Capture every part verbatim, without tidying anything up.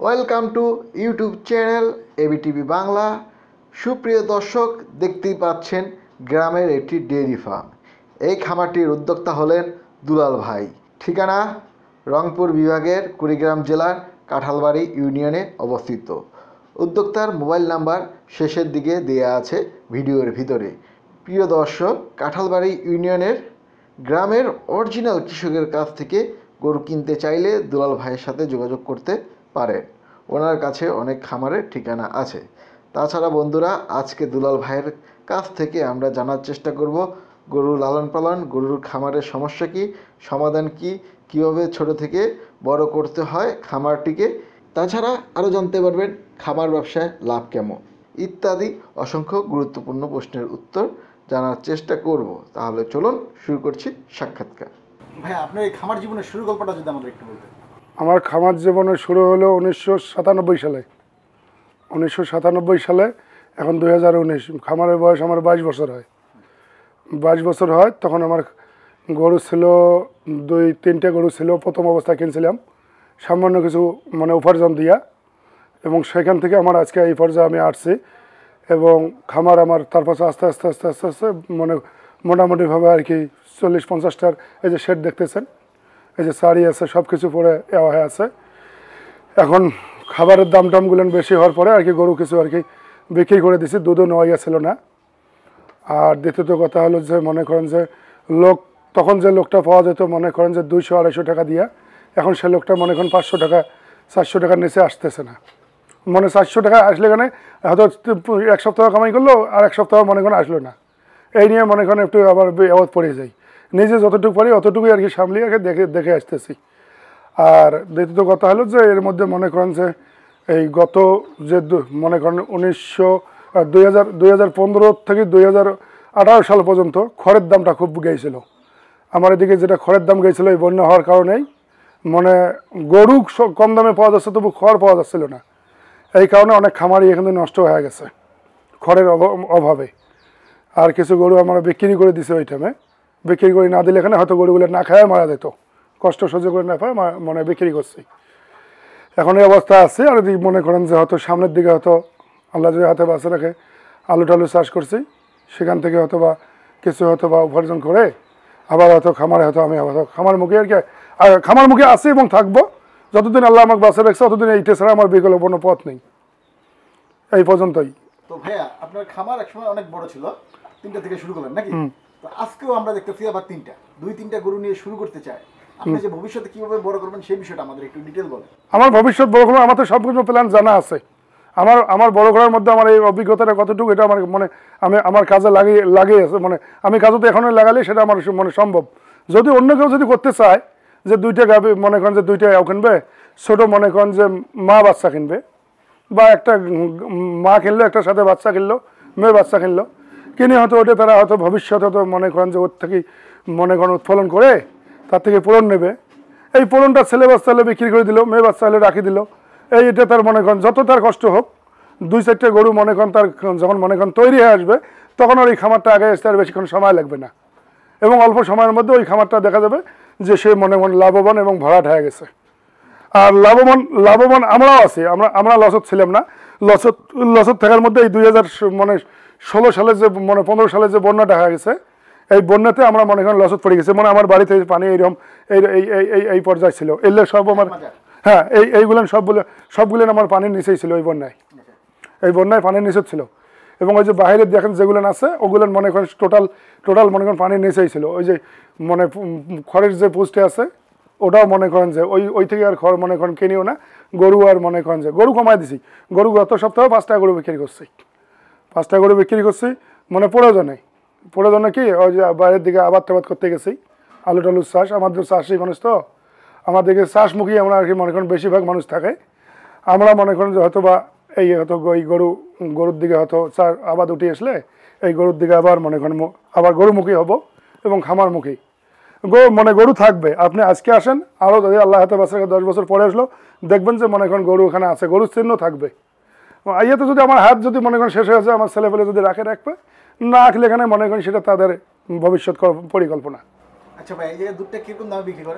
Welcome to YouTube channel ABTV Bangla. সুপ্রিয় দর্শক, দেখতেই পাচ্ছেন গ্রামের একটি ডেয়ারি ফার্ম। এই খামারটির উদ্যোক্তা হলেন দুলাল ভাই। ঠিকানা রংপুর বিভাগের কুড়িগ্রাম জেলার কাঁঠালবাড়ি ইউনিয়নে অবস্থিত। উদ্যোক্তার মোবাইল নাম্বার শেষের দিকে দেওয়া আছে ভিডিওর ভিতরে। প্রিয় দর্শক, কাঁঠালবাড়ি ইউনিয়নের গ্রামের অরিজিনাল কৃষকের কাছ থেকে গরু কিনতে চাইলে দুলাল ভাইয়ের সাথে যোগাযোগ করতে পারেন। ওনার কাছে অনেক খামারের ঠিকানা আছে। তাছাড়া বন্ধুরা, আজকে দুলাল ভাইয়ের কাছ থেকে আমরা জানার চেষ্টা করব গরুর লালন পালন, গরুর খামারের সমস্যা কি, সমাধান কি, কীভাবে ছোট থেকে বড় করতে হয় খামারটিকে। তাছাড়া আরও জানতে পারবেন খামার ব্যবসায় লাভ কেমন ইত্যাদি অসংখ্য গুরুত্বপূর্ণ প্রশ্নের উত্তর জানার চেষ্টা করব। তাহলে চলুন শুরু করছি সাক্ষাৎকার। ভাই, আপনার এই খামার জীবনের শুরু গল্পটা যদি আমাদের একটু বলতেন। আমার খামার জীবনে শুরু হলো উনিশশো সাতানব্বই সালে উনিশশো সাতানব্বই সালে এখন দুই হাজার উনিশ খামারের বয়স আমার বাইশ বছর হয় বাইশ বছর হয় তখন আমার গরু ছিল দুই তিনটে গরু ছিল। প্রথম অবস্থায় কিনছিলাম সামান্য কিছু মানে উপার্জন দিয়া, এবং সেখান থেকে আমার আজকে এই পর্যায়ে আমি আসছি। এবং খামার আমার তার পাশে আস্তে আস্তে আস্তে আস্তে আস্তে মানে মোটামুটিভাবে আর কি চল্লিশ পঞ্চাশটার এই যে শেড দেখতেছেন, এই যে শাড়ি আছে, সব কিছু পরে এওয়া হয়ে আছে। এখন খাবারের দাম টামগুলো বেশি হওয়ার পরে আর কি গরু কিছু আর কি বিক্রি করে দিছি, দুধও নেওয়া গেছিলো না। আর দ্বিতীয়ত কথা হলো যে মনে করেন যে লোক তখন যে লোকটা পাওয়া যেত মনে করেন যে দুইশো আড়াইশো টাকা দিয়া, এখন সে লোকটা মনে করেন পাঁচশো টাকা চারশো টাকার নিচে আসতেছে না। মানে চারশো টাকা আসলে এখানে হয়তো এক সপ্তাহ কামাই করলো আর এক সপ্তাহ মনে করেন আসলো না। এই নিয়ে মনে করেন একটু আবার অবধ পড়ে যাই। নিজে যতটুকু পারি অতটুকুই আর কি সামলিয়ে আর কি দেখে দেখে আসতেছি। আর দ্বিতীয়ত কথা হলো যে এর মধ্যে মনে করেন যে এই গত যে মনে করেন উনিশশো দুই হাজার দুই হাজার পনেরো থেকে দুই হাজার আঠারো সাল পর্যন্ত খড়ের দামটা খুব গিয়েছিল আমার এদিকে। যেটা খড়ের দাম গিয়েছিলো এই বন্যা হওয়ার কারণেই মানে গরু কম দামে পাওয়া যাচ্ছে, তবু খড় পাওয়া যাচ্ছিল না। এই কারণে অনেক খামারই এখানে নষ্ট হয়ে গেছে খড়ের অভাবে। আর কিছু গরু আমরা বিক্রি করে দিছে ওই টাইমে। বিক্রি করে না দিলে এখানে হয়তো গরুগুলো না খায় মারা যেত, কষ্ট সহ্য করে না পায় মানে বিক্রি করছি। এখন এই অবস্থা আছে। আর যদি মনে করেন যে হয়তো সামনের দিকে হয়তো আল্লাহ যদি হাতে বাঁচে রাখে আলু টালু চাষ করছি, সেখান থেকে হয়তো বা কিছু হয়তো বা উপার্জন করে আবার হয়তো খামারে হয়তো আমি হয়তো খামার মুখে আর কি আর খামার মুখে আছি এবং থাকবো যতদিন আল্লাহ আমাকে বাঁচে রাখছে, ততদিন এইটা ছাড়া আমার বিকল্প কোনো পথ নেই। এই পর্যন্তই। তো ভাইয়া, আপনার খামার একসময় অনেক বড় ছিল, তিনটা থেকে শুরু করলেন নাকি? তো আজকেও আমরা দেখতেছি আবার তিনটা দুই তিনটা গরু নিয়ে শুরু করতে চাই। আপনি যে ভবিষ্যতে কিভাবে বড় করবেন সেই বিষয়টা আমাদের একটু ডিটেইল বলেন। আমার ভবিষ্যৎ বড় করার আমার তো সবকিছু প্ল্যান জানা আছে। আমার আমার বড় করার মধ্যে আমার এই অভিজ্ঞতাটা কতটুকু এটা আমার মানে আমি আমার কাজে লাগিয়ে লাগিয়ে আছে। মানে আমি কাজে তো এখনই লাগালে সেটা আমার মানে সম্ভব। যদি অন্য কেউ যদি করতে চায় যে দুইটা গাভী মনে করেন যে দুইটা এও কিনবে, ছোটো মনে করেন যে মা বাচ্চা কিনবে, বা একটা মা কিনলো একটার সাথে বাচ্চা কিনলো, মেয়ে বাচ্চা কিনলো, কিনে হয়তো ওটা তারা হয়তো ভবিষ্যতে হয়তো মনে করেন যে ওর থেকে মনে করেন উৎফলন করে তার থেকে পূরণ নেবে। এই পূরণটা ছেলে বাচ্চা হলে বিক্রি করে দিল, মেয়ে বাচ্চা হলে রাখি দিল। এই এটা তার মনে করেন যত তার কষ্ট হোক, দুই চারটে গরু মনে করেন তার যখন মনে করেন তৈরি হয়ে আসবে, তখন আর এই খামারটা আগে আসতে আর বেশিক্ষণ সময় লাগবে না, এবং অল্প সময়ের মধ্যে ওই খামারটা দেখা যাবে যে সে মনে মনে লাভবান এবং ভরাট হয়ে গেছে। আর লাভবান লাভবান আমরাও আছি, আমরা আমরা লসত ছিলাম না। লসত লসত থাকার মধ্যে এই দুই হাজার মানে ষোলো সালে যে মানে পনেরো সালে যে বন্যাটা হয়ে গেছে, এই বন্যাতে আমরা মনে করেন লসত পড়ে গেছে। মানে আমার বাড়িতে পানি এইরকম এই এই এই পর্যায়ে ছিল। এলে সব আমার হ্যাঁ এই এইগুলেন সবগুলো সবগুলেন আমার পানির নিচেই ছিল। এই বন্যায় এই বন্যায় পানির নিচে ছিল। এবং ওই যে বাইরে দেখেন যেগুলেন আছে ওগুলেন মনে করেন টোটাল টোটাল মনে করেন পানির নিচেই ছিল। ওই যে মানে খড়ের যে পোস্টে আছে ওটাও মনে করেন যে ওই ওই থেকে আর খড় মনে করেন কিনিও না। গরু আর মনে করেন যে গরু কমাই দিছি। গরু গত সপ্তাহে পাঁচটা গরু বিক্রি করছি পাঁচটা গরু বিক্রি করছি মানে প্রয়োজনে প্রয়োজনে কি ওই যে বাইরের দিকে আবাদ টাবাদ করতে গেছি, আলু টালুর চাষ। আমাদের চাষি মানুষ তো, আমাদেরকে চাষমুখী আমরা আর কি মনে করেন বেশিরভাগ মানুষ থাকে। আমরা মনে করেন যে হয়তো বা এই হয়তো এই গরু গরুর দিকে হয়তো চার আবাদ উঠে আসলে এই গরুর দিকে আবার মনে করেন আবার গরুমুখী হব এবং খামারমুখী গরু মানে গরু থাকবে। আপনি আজকে আসেন, আরও যদি আল্লাহ হাতে বাঁচে দশ বছর পরে আসলো দেখবেন যে মনে করেন গরু ওখানে আছে, গরুর চিহ্ন থাকবে। আইয়াতে যদি আমার হাত যদি মনে করেন শেষ হয়ে যায়, আমার ছেলেপেলে যদি রাখে রাখবে, না রাখলে এখানে মনে করেন সেটা তাদের ভবিষ্যৎ পরিকল্পনা। আচ্ছা ভাই, এই জায়গায় দুধটা কিরকম দামে বিক্রি করে?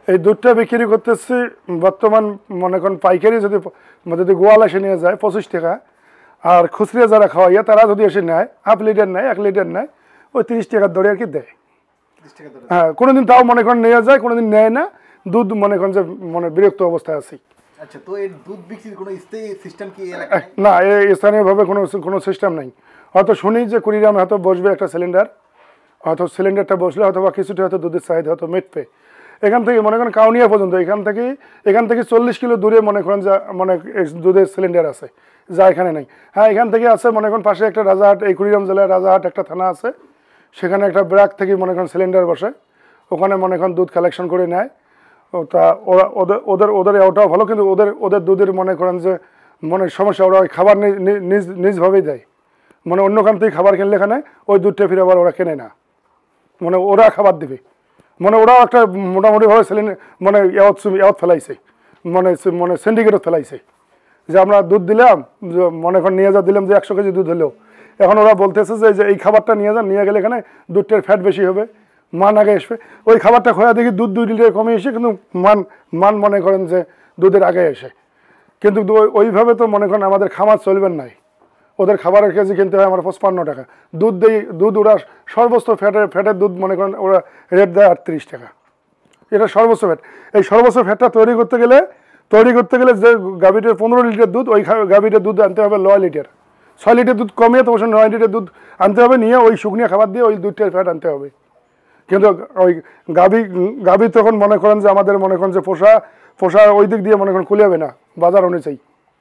এই দুধটা বিক্রি করতেছি বর্তমান মনে করেন পাইকারি যদি যদি গোয়াল এসে নিয়ে যায় পঁচিশ টাকা, আর খুচরা যারা খাওয়াইয়া তারা যদি এসে নেয় হাফ লিটার নেয় এক লিটার নেয় ওই তিরিশ টাকার দরে আর কি দেয়। হ্যাঁ, কোনোদিন তাও মনে করেন নেওয়া যায়, কোনোদিন নেয় না, দুধ মনে করেন যে মানে বিরক্ত অবস্থায় আছি। আচ্ছা, তো এই দুধ বিক্রির কোনো স্থায়ী সিস্টেম কি এলাকায়? না, এই স্থানীয়ভাবে কোনো কোনো সিস্টেম নেই। হয়তো শুনি যে কুড়িগ্রামে হয়তো বসবে একটা সিলিন্ডার, হয়তো সিলিন্ডারটা বসলে হয়তো বা কিছুটা হয়তো দুধের চাহিদা হয়তো মিটবে। এখান থেকে মনে করেন কাউনিয়া পর্যন্ত এখান থেকে এখান থেকে চল্লিশ কিলো দূরে মনে করেন যা মানে দুধের সিলিন্ডার আছে, যা এখানে নেই। হ্যাঁ, এখান থেকে আছে মনে করেন পাশে একটা রাজাহাট, এই কুড়িগ্রাম জেলায় রাজাহাট একটা থানা আছে, সেখানে একটা ব্র্যাক থেকে মনে করেন সিলিন্ডার বসে, ওখানে মনে করেন দুধ কালেকশন করে নেয়। তা ওরা ওদের ওদের ওদের ওটাও ভালো, কিন্তু ওদের ওদের দুধের মনে করেন যে মানে সমস্যা, ওরা ওই খাবার নিজ নিজভাবেই দেয়, মানে অন্যখান থেকে খাবার কিনলে এখানে ওই দুধটা ফিরে আবার ওরা কেনে না, মানে ওরা খাবার দেবে, মানে ওরাও একটা মোটামুটিভাবে সিলিন্ডার মানে ইয়াত ইয়াত ফেলাইছে, মানে মানে সিন্ডিকেটও ফেলাইছে যে আমরা দুধ দিলাম মনে করেন নিয়ে যা দিলাম যে একশো কেজি দুধ হলেও, এখন ওরা বলতেছে যে এই খাবারটা নিয়ে যান, নিয়ে গেলে এখানে দুধটার ফ্যাট বেশি হবে, মান আগে আসবে। ওই খাবারটা খোয়া দেখি দুধ দুই লিটার কমে এসে, কিন্তু মান মান মনে করেন যে দুধের আগে এসে, কিন্তু ওইভাবে তো মনে করেন আমাদের খামার চলবেন নাই। ওদের খাবারের কেজি কিনতে হয় আমার পঁচপান্ন টাকা, দুধ দেই দুধ ওরা সর্বোচ্চ ফ্যাটের ফ্যাটের দুধ মনে করেন ওরা রেট দেয় আটত্রিশ টাকা, এটা সর্বোচ্চ ফ্যাট। এই সর্বোচ্চ ফ্যাটটা তৈরি করতে গেলে তৈরি করতে গেলে যে গাভীটার পনেরো লিটার দুধ, ওই গাভীটার দুধ আনতে হবে নয় লিটার, ছয় লিটার দুধ কমিয়ে তো নয় লিটার দুধ আনতে হবে, নিয়ে ওই শুকনিয়া খাবার দিয়ে ওই দুধটার ফ্যাট আনতে হবে। কিন্তু ওই গাভী গাভী তখন মনে করেন যে আমাদের মনে করেন যে পোষা পোষা ওই দিক দিয়ে মনে করেন খুলে হবে না, বাজার অনুযায়ী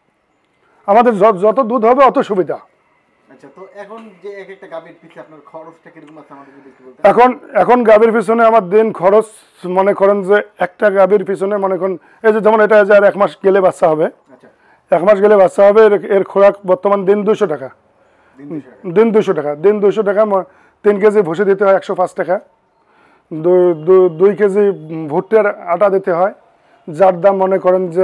আমাদের যত দুধ হবে অত সুবিধা। আচ্ছা, তো এখন যে এক একটা গাভীর পিছনে আপনার খরচটা কিরকম আছে আমাদের যদি একটু বলতেন। এখন এখন গাভীর পিছনে আমার দিন খরচ মনে করেন যে একটা গাভীর পিছনে মনে করেন এই যে যেমন এটা যে আর এক মাস গেলে বাচ্চা হবে, আচ্ছা, এক মাস গেলে বাচ্চা হবে, এর খোরাক বর্তমান দিন দুশো টাকা, দিন দুশো টাকা দিন দুশো টাকা তিন কেজি ভুসি দিতে হয় একশো পাঁচ টাকা, দুই কেজি ভুট্টার আটা দিতে হয়, যার দাম মনে করেন যে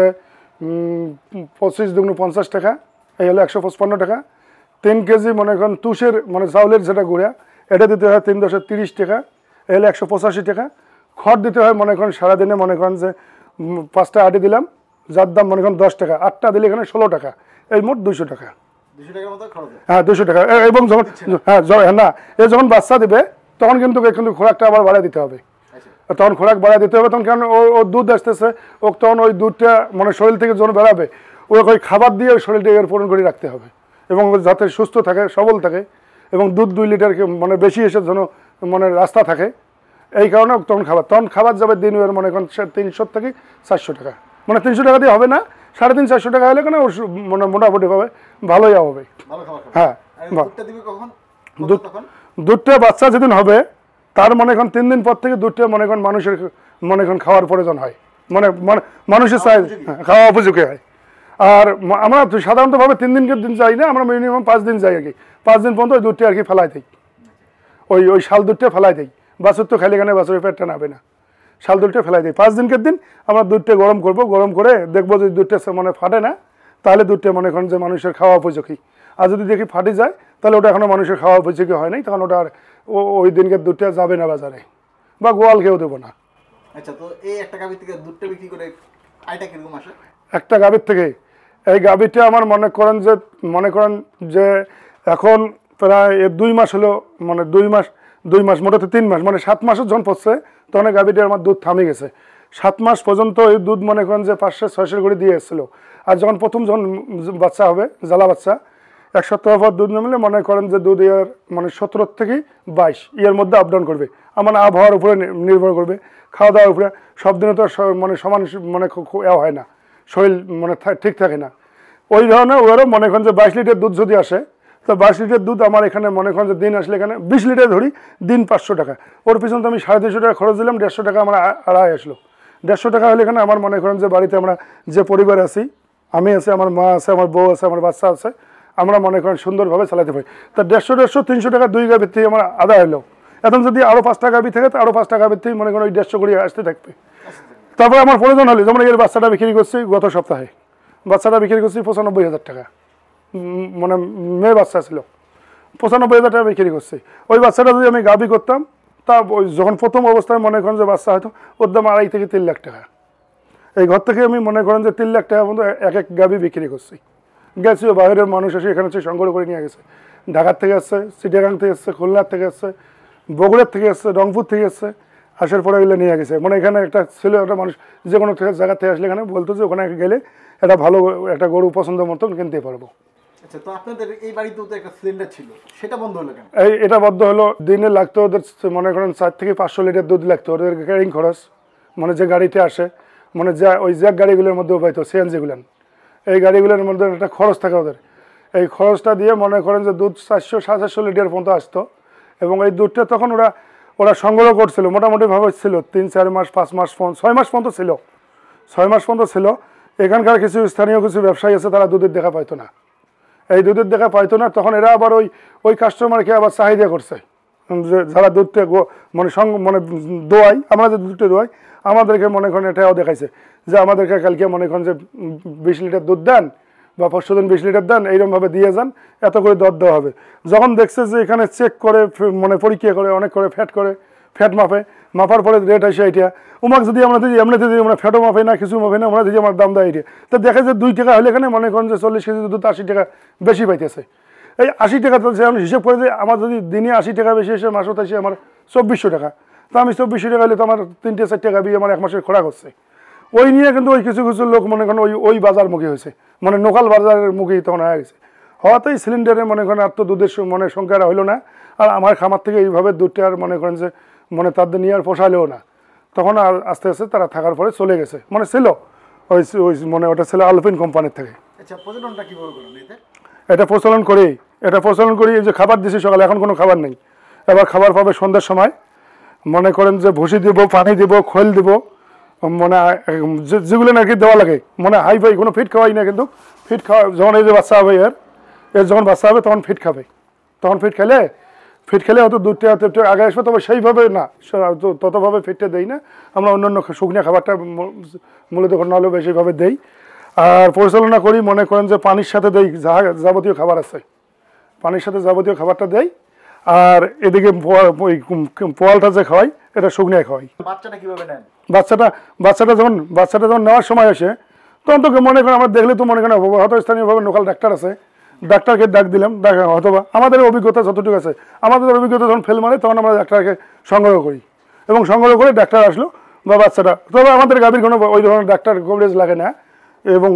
পঁচিশ দুগুণ পঞ্চাশ টাকা, এই হলো একশো পঁচপান্ন টাকা। তিন কেজি মনে করেন তুষের মানে চাউলের যেটা গুঁড়া, এটা দিতে হয় তিন দশে তিরিশ টাকা, এই হলো একশো পঁচাশি টাকা। খড় দিতে হয় মনে করেন সারাদিনে মনে করেন যে পাঁচটা আটি দিলাম, যার দাম মনে করেন দশ টাকা, আটটা দিলে এখানে ষোলো টাকা, এই মোট দুইশো টাকা। হ্যাঁ, দুশো টাকা। এবং যখন হ্যাঁ না এ যখন বাচ্চা দিবে তখন কিন্তু কিন্তু খোরাকটা আবার বাড়ায় দিতে হবে, তখন খোরাক বাড়ায় দিতে হবে, তখন কেন ও দুধ আসতেছে, ও তখন ওই দুধটা মানে শরীর থেকে যখন বেড়াবে ওকে ওই খাবার দিয়ে ওই শরীরটাকে পূরণ করে রাখতে হবে, এবং যাতে সুস্থ থাকে সবল থাকে, এবং দুধ দুই লিটারকে মানে বেশি এসে যেন মানে রাস্তা থাকে, এই কারণে তখন খাবার তখন খাবার যাবে দিন ওর মনে করেন তিনশো থেকে চারশো টাকা, মানে তিনশো টাকা দিয়ে হবে না, সাড়ে তিন চারশো টাকা হলে কেন মানে মোটামুটি ভাবে ভালোই হবে। হ্যাঁ, দুধ দুধটা বাচ্চা যেদিন হবে তার মনে করেন তিন দিন পর থেকে দুধটা মনে করেন মানুষের মনে করেন খাওয়ার প্রয়োজন হয়, মানে মানুষের চাহিদা খাওয়া উপযোগী হয়। আর আমরা সাধারণতভাবে তিন দিনকে দিন যাই না, আমরা মিনিমাম পাঁচ দিন যাই আর কি, পাঁচ দিন পর্যন্ত ওই দুধটা আর কি ফেলাই দিই, ওই ওই শাল দুধটা ফেলাই দিই, বাছুর তো খালি এখানে বাছুরের পেটটা নাবে না, শাল দুধটা ফেলাই দিই। পাঁচ দিনকের দিন আমরা দুধটা গরম করব, গরম করে দেখবো যদি দুধটা মানে ফাটে না তাহলে দুধটা মনে করেন যে মানুষের খাওয়া উপযোগী, আর যদি দেখি ফাটে যায় তাহলে ওটা এখনো মানুষের খাওয়া উপযোগী হয় নাই, তখন ওটা আর ওই দিনকে দুধটা যাবে না বাজারে, বা গোয়াল খেয়েও দেবো না। আচ্ছা, তো এই একটা গাভী থেকে দুধটা বিক্রি করে আয়টা কিরকম আসে? একটা গাভীর থেকে এই গাভীটা আমার মনে করেন যে মনে করেন যে এখন প্রায় দুই মাস হলো, মানে দুই মাস দুই মাস মোটামুটি তিন মাস মানে সাত মাসের যখন পড়ছে তখন গাভীটা আমার দুধ থামে গেছে। সাত মাস পর্যন্ত এই দুধ মনে করেন যে পাঁচশো ছয়শো করে দিয়ে এসেছিলো, আর যখন প্রথম যখন বাচ্চা হবে জ্বালা বাচ্চা এক সপ্তাহ পর দুধ নামলে মনে করেন যে দুধ ইয়ার মানে সতেরো থেকে বাইশ ইয়ার মধ্যে আপ ডাউন করবে, আমার আবহাওয়ার উপরে নির্ভর করবে, খাওয়া দাওয়ার উপরে, সব দিনে তো মানে সমান মানে এ হয় না, শরীর মানে ঠিক থাকে না, ওই ধরনের ওরও মনে করেন যে বাইশ লিটার দুধ যদি আসে তো বাইশ লিটার দুধ আমার এখানে মনে করেন যে দিন আসলে এখানে বিশ লিটার ধরি, দিন পাঁচশো টাকা, ওর পিছনে তো আমি সাড়ে তিনশো টাকা খরচ দিলাম, দেড়শো টাকা আমার আড়াই আসলো, দেড়শো টাকা হলে এখানে আমার মনে করেন যে বাড়িতে আমরা যে পরিবার আছি, আমি আছি, আমার মা আছে, আমার বউ আছে, আমার বাচ্চা আছে, আমরা মনে করেন সুন্দরভাবে চালাতে পারি। তা দেড়শো দেড়শো তিনশো টাকা দুই গাভীর থেকে আমার আদায় হলো, এখন যদি আরও পাঁচটা গাভী থাকে তো আরও পাঁচটা গাভীর থেকে মনে করেন ওই দেড়শো করে আসতে থাকবে। তারপরে আমার প্রয়োজন হলে যেমন এর বাচ্চাটা বিক্রি করছি গত সপ্তাহে, বাচ্চাটা বিক্রি করছি পঁচানব্বই হাজার টাকা, মানে মেয়ে বাচ্চা ছিল, পঁচানব্বই হাজার টাকা বিক্রি করছি। ওই বাচ্চাটা যদি আমি গাভী করতাম তা ওই যখন প্রথম অবস্থায় মনে করেন যে বাচ্চা হয়তো ওর দাম আড়াই থেকে তিন লাখ টাকা। এই ঘর থেকে আমি মনে করেন যে তিন লাখ টাকা পর্যন্ত এক এক গাভি বিক্রি করছি। গেছি বাইরের মানুষ এসে এখানে হচ্ছে সংগ্রহ করে নিয়ে গেছে, ঢাকার থেকে আসছে, চিটাগাং থেকে আসছে, খুলনার থেকে আসছে, বগুড়ার থেকে আসছে, রংপুর থেকে আসছে, আসার পরে এগুলো নিয়ে গেছে। মানে এখানে একটা ছিল একটা মানুষ যে কোনো জায়গা থেকে আসলে এখানে বলতো যে ওখানে গেলে একটা ভালো একটা গরু পছন্দ মতন কিনতে পারবো। আচ্ছা, তো আপনাদের এই বাড়িতেও তো একটা সিলিন্ডার ছিল, সেটা বন্ধ হলো কেন? এই এটা বদ্ধ হলো, দিনে লাগতো ওদের মনে করেন চার থেকে পাঁচশো লিটার দুধ লাগতো ওদের ক্যারিং খরচ, মানে যে গাড়িতে আসে, মানে যা ওই জ্যাক গাড়িগুলোর মধ্যেও পাইতো সিএনজিগুলো, এই গাড়িগুলোর মধ্যে একটা খরচ থাকে ওদের। এই খরচটা দিয়ে মনে করেন যে দুধ চারশো সাড়ে চারশো লিটার পর্যন্ত আসতো। এবং এই দুধটা তখন ওরা ওরা সংগ্রহ করছিল মোটামুটিভাবে ছিল তিন চার মাস পাঁচ মাস ছয় মাস পর্যন্ত ছিল, ছয় মাস পর্যন্ত ছিল। এখানকার কিছু স্থানীয় কিছু ব্যবসায়ী আছে তারা দুধের দেখা পাইতো না, এই দুধের দেখা পাইতো না, তখন এরা আবার ওই ওই কাস্টমারকে আবার চাহিদা করছে যে যারা দুধটা মানে সঙ্গ মানে দোয়াই, আমরা যে দুধটা দোয়াই আমাদেরকে মনে করেন এটাও দেখাইছে যে আমাদেরকে কালকে মনে করেন যে বিশ লিটার দুধ দেন বা পরশু দিন বিশ লিটার দেন, এইরকমভাবে দিয়ে যান, এত করে দর দেওয়া হবে। যখন দেখছে যে এখানে চেক করে মানে পরীক্ষা করে অনেক করে ফ্যাট করে ফ্যাট মাপে, মাপার পরে রেট আসে এইটা উমাক যদি আমরা দিই এমনি যদি আমরা ফ্যাটও মাপে না কিছু মাপে না আমরা যদি আমার দাম দেয় এটা, তো দেখে যে দুই টাকা হলে এখানে মনে করেন যে চল্লিশ কেজি দুধ আশি টাকা বেশি পাইতেছে। এই আশি টাকা তো যেমন হিসেব করে যে আমার যদি দিনে আশি টাকা বেশি এসে মাসত আসে আমার চব্বিশশো টাকা, তো আমি চব্বিশশো টাকা হলে তো আমার তিনটে চার টাকা বিয়ে আমার এক মাসের খোরাক হচ্ছে। ওই নিয়ে কিন্তু ওই কিছু কিছু লোক মনে করেন ওই ওই বাজার মুখী হয়েছে, মানে লোকাল বাজারের মুখী তখন হয়ে গেছে। হওয়াতেই সিলিন্ডারে মনে করেন আর তো দুধের মনে সংখ্যাটা হইলো না, আর আমার খামার থেকে এইভাবে দুধটা আর মনে করেন যে মানে তাদের নিয়ে আর পোষালেও না, তখন আর আস্তে আস্তে তারা থাকার পরে চলে গেছে। মানে ছিল ওই ওই মানে ওটা ছিল আলপিন কোম্পানির থেকে। আচ্ছা, প্রজননটা কিভাবে করেন এতে? এটা প্রচলন করি, এটা প্রচলন করি যে খাবার দিছি সকালে, এখন কোনো খাবার নেই, এবার খাবার পাবে সন্ধ্যার সময়। মনে করেন যে ভুসি দিব, পানি দিব, খোল দিব, মানে যেগুলো নাকি দেওয়া লাগে, মানে হাই ফাই কোনো ফিট খাওয়াই না, কিন্তু ফিট খাওয়া যখন এই যে বাচ্চা হবে এর এর যখন বাচ্চা হবে তখন ফিট খাবে, তখন ফিট খেলে ফিট খেলে হয়তো দুধটা একটু আগে আসবে, তবে সেইভাবে না ততভাবে ফিটটা দেই না আমরা, অন্য অন্য শুকনো খাবারটা মূলত না হলেও বেশিভাবে দেই। আর পরিচালনা করি মনে করেন যে পানির সাথে দেই, যা যাবতীয় খাবার আছে পানির সাথে যাবতীয় খাবারটা দেই। আর এদিকে পোয়ালটা যে খাওয়াই এটা শুকনো খাওয়াই। বাচ্চাটা কিভাবে নেন? বাচ্চাটা বাচ্চাটা যখন বাচ্চাটা যখন নেওয়ার সময় আসে তখন তো মনে করেন আমরা দেখলে তো মনে করেন হয়তো স্থানীয়ভাবে লোকাল ডাক্তার আছে, ডাক্তারকে ডাক দিলাম, ডাক অথবা আমাদের অভিজ্ঞতা যতটুকু আছে আমাদের অভিজ্ঞতা যখন ফেল মারে তখন আমরা ডাক্তারকে সংগ্রহ করি, এবং সংগ্রহ করে ডাক্তার আসলো বা বাচ্চাটা, তবে আমাদের গাভীর কোনো ওই ধরনের ডাক্তার কভারেজ লাগে না, এবং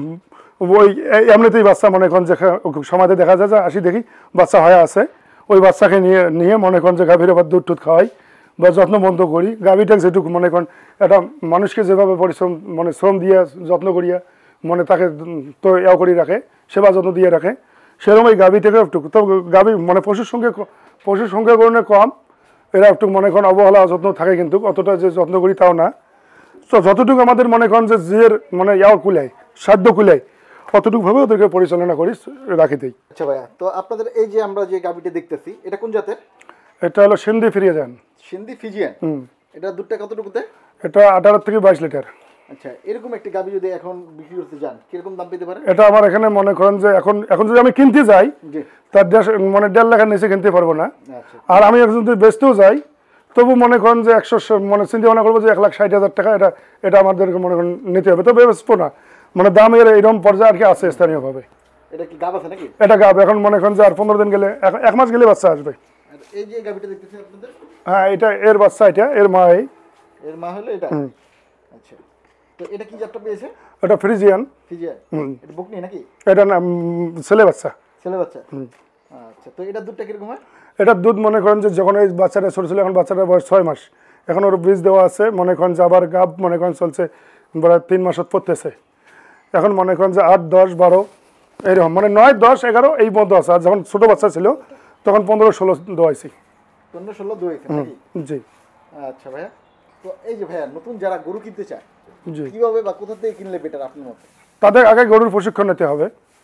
ওই এমনিতেই বাচ্চা মনে করেন যে সময়তে দেখা যায় যে আসি দেখি বাচ্চা হয়ে আছে, ওই বাচ্চাকে নিয়ে নিয়ে মনে করেন যে গাভীর আবার দুধ টুধ খাওয়াই বা যত্ন বন্ধ করি। গাভীটাকে যেটুকু মনে করেন একটা মানুষকে যেভাবে পরিশ্রম মানে শ্রম দিয়ে যত্ন করিয়া মানে তাকে তো এও করে রাখে, সেবা যত্ন দিয়ে রাখে, সেরকম এই গাভী থেকে একটু তো গাভী মানে পশুর সঙ্গে পশুর সংখ্যা কারণে কম, এরা একটু মনে করেন অবহেলা যত্ন থাকে, কিন্তু অতটা যে যত্ন করি তাও না। তো যতটুকু আমাদের মনে করেন যে যে মানে ইয়াও কুলায় সাধ্য কুলায় অতটুকুভাবে ওদেরকে পরিচালনা করি রাখি দিই। আচ্ছা ভাইয়া, তো আপনাদের এই যে আমরা যে গাভীটা দেখতেছি এটা কোন জাতের? এটা হলো সিন্ধি ফিরিয়ে যান, সিন্ধি ফিজিয়ান। হুম, এটা দুধটা কতটুকুতে? এটা আঠারো থেকে বাইশ লিটার। আচ্ছা, এরকম একটি গাভী যদি এখন বিক্রি করতে যান কিরকম দাম পেতে পারে? এটা আমার এখানে মনে করেন যে এখন এখন যদি আমি কিনতে যাই তার মানে দেড় লাখের নিচে কিনতে পারবো না। আর আমি এখন যদি বেচতেও যাই তবু মনে করেন যে একশো মানে চিন্তা ভাবনা করবো যে এক লাখ ষাট হাজার টাকা এটা এটা আমাদেরকে মনে করেন নিতে হবে, তবে বেচবো না, মানে দাম এর এরকম পর্যায়ে আর কি আছে স্থানীয়ভাবে। এটা কি গাভ আছে নাকি? এটা গাভ, এখন মনে করেন যে আর পনেরো দিন গেলে এক মাস গেলে বাচ্চা আসবে। এই যে গাভীটা দেখতেছেন আপনাদের, হ্যাঁ এটা এর বাচ্চা, এটা এর মা, এই এর মা হলো এটা। আচ্ছা, তো এটা কি জাতটা পেয়েছে? এটা ফ্রিজিয়ান। ফ্রিজিয়ান, এটা বকনি নাকি? এটা না ছেলে বাচ্চা। ছেলে বাচ্চা। আচ্ছা, তো এটা দুধটা কিরকম হয়? এটার দুধ মনে করেন যে যখন এই বাচ্চাটা ছোটো ছিল, এখন বাচ্চাটার বয়স ছয় মাস, এখন ওর বীজ দেওয়া আছে, মনে করেন যে আবার গাভ মনে করেন চলছে প্রায় তিন মাসত পড়তেছে, এখন মনে করেন যে আট দশ বারো এইরকম মানে নয় দশ এগারো এই মধ্যে আছে। আর যখন ছোটো বাচ্চা ছিল তখন পনেরো ষোলো দোয়াইছি। পনেরো ষোলো দোয়াইছি নাকি? জি। আচ্ছা ভাইয়া, তো এই যে ভাইয়া নতুন যারা গরু কিনতে চায় জি কিভাবে বা কোথা থেকে কিনলে বেটার আপনার মতে? তাদের আগে গরুর প্রশিক্ষণ নিতে হবে,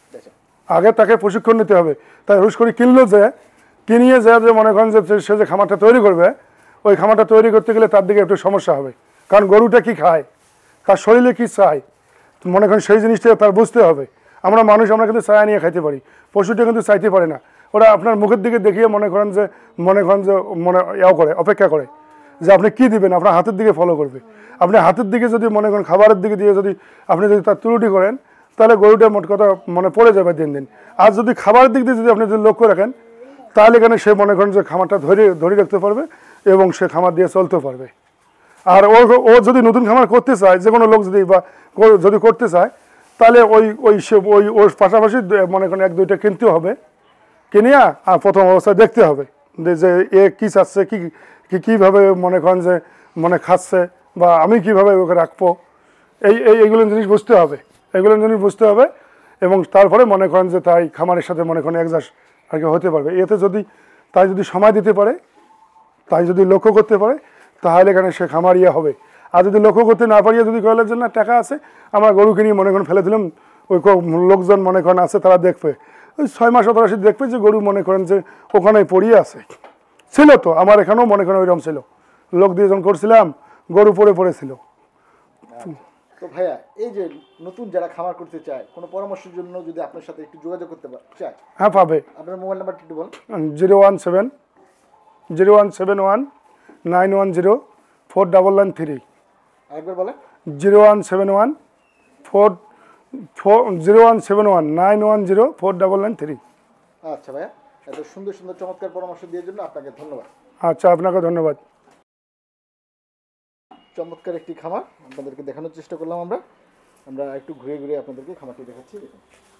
আগে তাকে প্রশিক্ষণ নিতে হবে। তাই হুশ করে কিনলো যে কিনিয়ে যে যে মনে করেন যে সে যে খামারটা তৈরি করবে, ওই খামারটা তৈরি করতে গেলে তার দিকে একটু সমস্যা হবে, কারণ গরুটা কি খায়, তার শরীরে কি চায়, মনে করেন সেই জিনিসটা তার বুঝতে হবে। আমরা মানুষ আমরা কিন্তু চায়া নিয়ে খাইতে পারি, পশুটা কিন্তু চাইতে পারে না। ওরা আপনার মুখের দিকে দেখিয়ে মনে করেন যে মনে করেন যে মনে ইয়াও করে, অপেক্ষা করে যে আপনি কি দিবেন, আপনার হাতের দিকে ফলো করবে। আপনি হাতের দিকে যদি মনে করেন খাবারের দিকে দিয়ে যদি আপনি যদি তার ত্রুটি করেন, তাহলে গরুটা মোট কথা মানে পড়ে যাবে দিন দিন। আর যদি খাবারের দিক দিয়ে যদি আপনি যদি লক্ষ্য রাখেন, তাহলে এখানে সে মনে করেন যে খামারটা ধরে ধরে রাখতে পারবে এবং সে খামার দিয়ে চলতে পারবে। আর ও ও যদি নতুন খামার করতে চায়, যে কোনো লোক যদি বা যদি করতে চায়, তাহলে ওই ওই সে ওই ওর পাশাপাশি মনে করেন এক দুইটা কিনতে হবে, কিনিয়া আর প্রথম অবস্থায় দেখতে হবে যে এ কী চাচ্ছে, কী কী কীভাবে মনে করেন যে মানে খাচ্ছে, বা আমি কীভাবে ওকে রাখবো, এই এই এইগুলো জিনিস বুঝতে হবে, এগুলো জিনিস বুঝতে হবে। এবং তারপরে মনে করেন যে তাই খামারের সাথে মনে করেন একজাস্ট আর কি হতে পারবে। এতে যদি তাই যদি সময় দিতে পারে, তাই যদি লক্ষ্য করতে পারে, তাহলে এখানে সে খামার ইয়ে হবে। আর যদি লক্ষ্য করতে না পারিয়ে যদি কয়েলের জন্য টাকা আছে, আমরা গরু কিনে মনে করেন ফেলে দিলাম, ওই লোকজন মনে করেন আছে, তারা দেখবে ওই ছয় মাস অতরাশি দেখবে যে গরু মনে করেন যে ওখানে পড়িয়ে আছে। ছিল তো আমার এখানেও মনে করেন ওইরকম ছিল, লোক দিয়ে যখন করছিলাম গরু পড়ে পড়েছিল। তো ভাইয়া, এই যে নতুন যারা খামার করতে চায়, কোনো পরামর্শের জন্য যদি আপনার সাথে একটু যোগাযোগ করতে চায়, হ্যাঁ পাবে। আপনার মোবাইল নাম্বারটা একটু বলুন। Zero one seven zero one seven one nine one zero four double nine three. আরেকবার বলেন। Zero one seven one four four zero one seven one nine one zero four double nine three. আচ্ছা ভাইয়া, এত সুন্দর সুন্দর চমৎকার পরামর্শ দেওয়ার জন্য আপনাকে ধন্যবাদ। আচ্ছা, আপনাকে ধন্যবাদ। চমৎকার একটি খামার আপনাদেরকে দেখানোর চেষ্টা করলাম আমরা আমরা একটু ঘুরে ঘুরে আপনাদেরকে খামারটি দেখাচ্ছি। দেখুন।